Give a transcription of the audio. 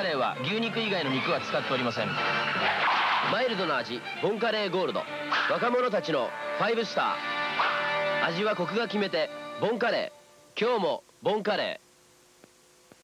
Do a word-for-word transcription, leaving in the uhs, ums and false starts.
カレーは牛肉以外の肉は使っておりません。マイルドな味、ボンカレーゴールド。若者たちのファイブスター。味はコクが決めて、ボンカレー。今日もボンカレー。